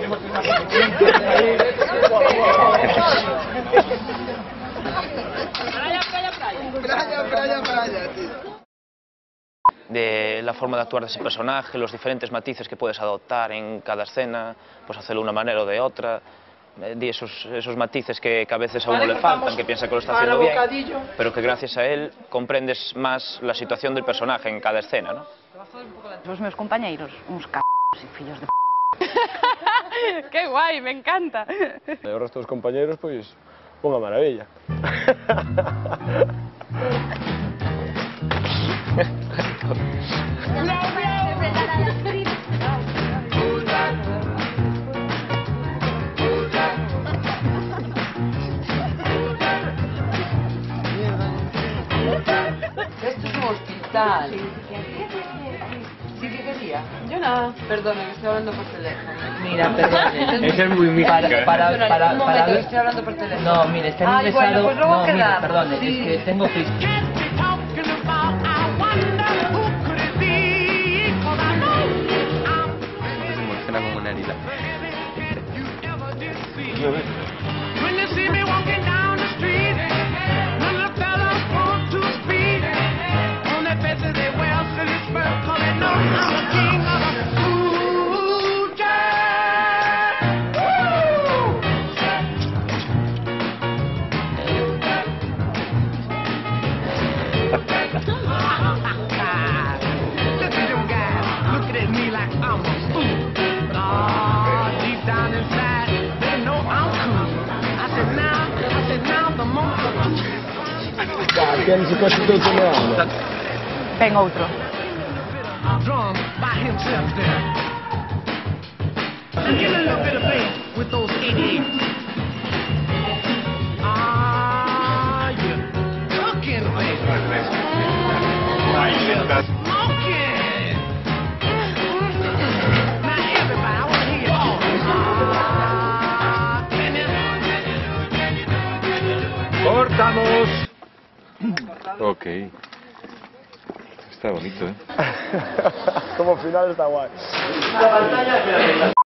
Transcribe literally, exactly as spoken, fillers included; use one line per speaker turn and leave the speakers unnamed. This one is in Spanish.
Playa, playa, playa, tío.
De la forma de actuar de ese personaje, los diferentes matices que puedes adoptar en cada escena, pues hacerlo de una manera o de otra, de esos, esos matices que, que a veces a uno le faltan, que piensa que lo está haciendo bien, pero que gracias a él comprendes más la situación del personaje en cada escena, ¿no?
Os meus compañeiros, uns c***os e fillos de p***.
Que guai, me encanta.
E o resto dos compañeiros, pois, unha maravilla.
Esto es un hospital. ¿Sí que quería?
Yo nada.
Perdone, que estoy hablando por teléfono.
Mira, perdone.
Ese es muy mítico.
Para, para,
Un
para,
momento,
para
que
ver...
estoy hablando por teléfono.
No, mire, está
Ay,
interesado...
bueno, pues luego
no, mire,
quedamos,
perdone,
sí.
es que tengo prisa.
Es una escena como una herida.
Aqueles se constituem nada.
Ven outro.
¡Cortamos! Ok. Está bonito, ¿eh?
Como final está guai.